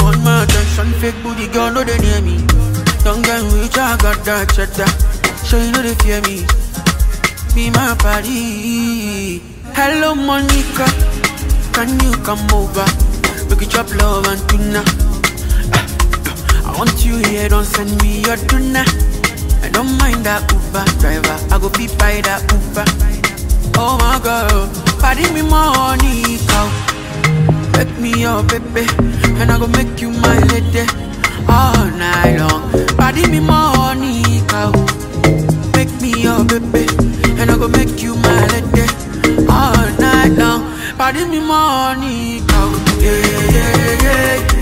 want my attention, fake booty girl, no they near me. Don't get rich, I got that cheddar. So you know they fear me. Be my party. Hello Monica, can you come over? We can chop love and tuna. I want you here, don't send me your tuna. I don't mind that Uber driver, I go be by that Uber. Oh my girl, party me money, cow. Make me your baby, and I go make you my lady all night long. Party me money, cow. Make me your baby, and I go make you my lady all night long. Party me money, cow. Yeah, yeah, yeah.